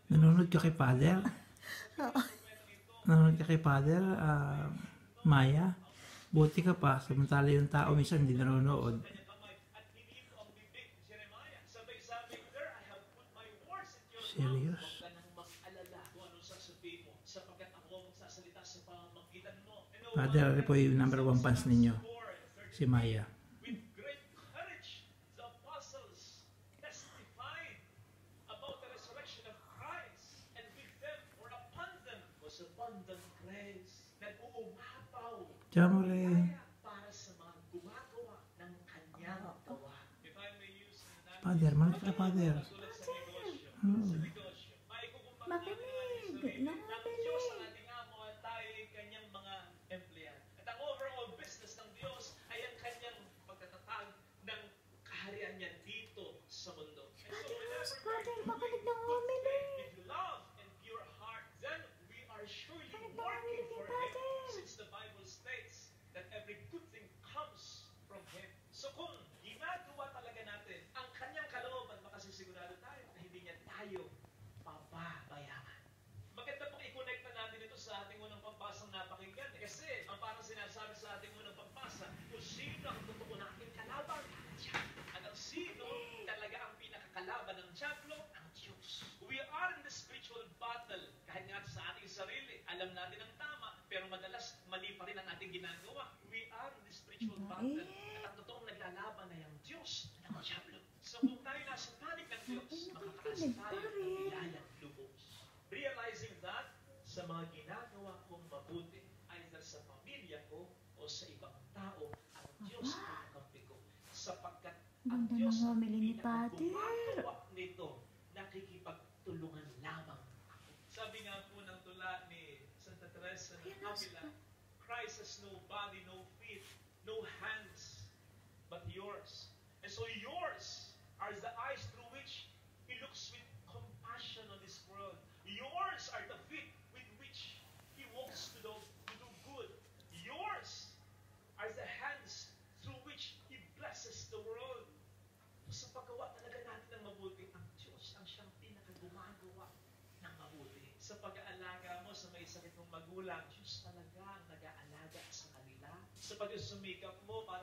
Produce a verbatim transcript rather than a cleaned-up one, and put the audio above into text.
Nanonood ka kay Father? Oo. Nanonood ka kay Father, ah, Maya? Buti ka pa, samantala yung tao minsan hindi nanonood. Serious? Father, ano po yung number one fans ninyo? Si Maya. Jamore. Father, manat ka, Father. Hmm. Makinig. Nangabilig. Father, makinig ng umilig. Makinig ng umilig ni Father. So kung ginagawa talaga natin ang kanyang kalooban, makasisigurado tayo na hindi niya tayo pababayaan. Maganda pong i-connect na natin ito sa ating unang pagbasang napakinggan. Kasi ang parang sinasabi sa ating unang pagbasa, kung sino ang totoo nating kalaban, at ang sino talaga ang pinakakalaban ng diablo, ang Diyos. We are in the spiritual battle. Kahit nga sa ating sarili, alam natin ang tama, pero madalas mali pa rin ang ating ginagawa. We are in the spiritual battle. At ang totoong naglalaban ay ang Diyos at ang diablo. So kung tayo nasa panig ng Diyos, makakaasa tayo ng bilayang lubos. Realizing that, sa mga ginagawa kong mabuti, either sa pamilya ko o sa ibang tao, ang Diyos ay kakampi ko. Sapagkat ang Ganda Diyos ng ang homily ni Father. pinakagumagawa nito, nakikipagtulungan lamang ako. Sabi nga po ng tula ni Santa Teresa ng Avila, Christ has no body, no feet, no hands, but yours. And so yours are the eyes through which He looks with compassion on this world. Yours are the feet with which He walks to do, to do good. Yours are the hands through which He blesses the world. So sa paggawa talaga natin ng mabuti, ang Diyos ang siyang pinakagumagawa ng mabuti. Sa pag-aalaga mo sa may sakit mong magulang, Diyos talaga ang nag-aalaga sa kanila. Sa pag-sumikap mo para